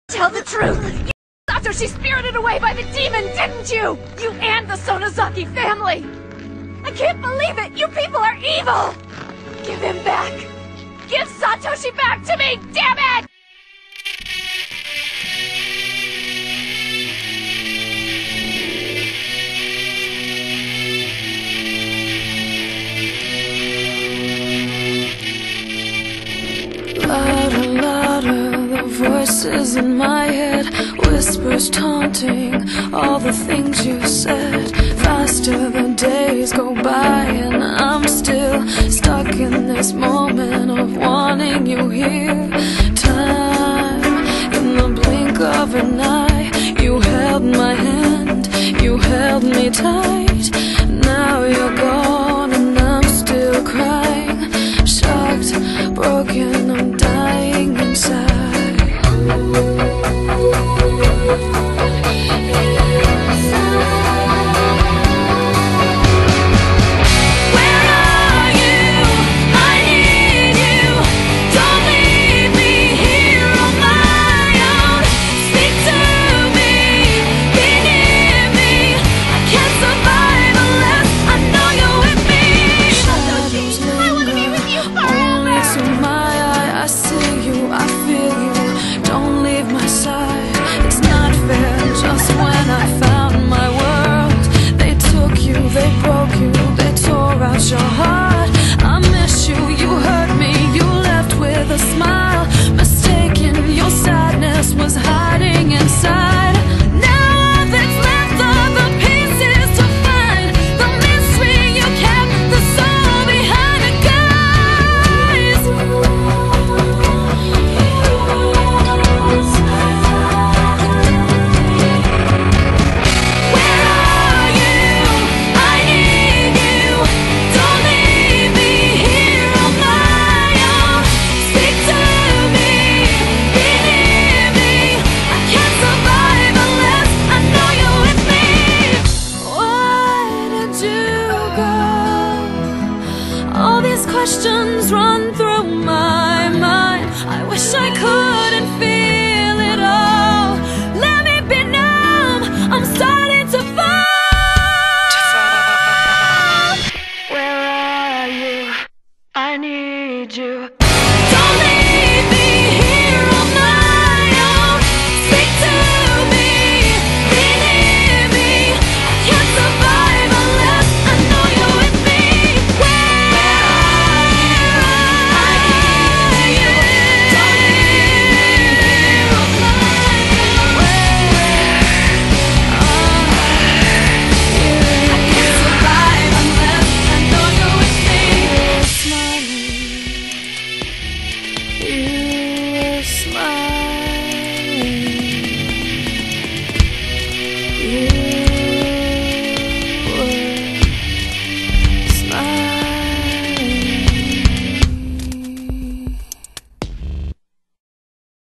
Tell the truth! You Satoshi spirited away by the demon, didn't you? You and the Sonozaki family! I can't believe it! You people are evil! Give him back! Give Satoshi back to me! Damn it! Louder, louder, the voices in my head, whispers taunting all the things you said. Faster the days go by and I'm still stuck in this moment of wanting you here. Time, in the blink of an eye, you held my hand, you held me tight.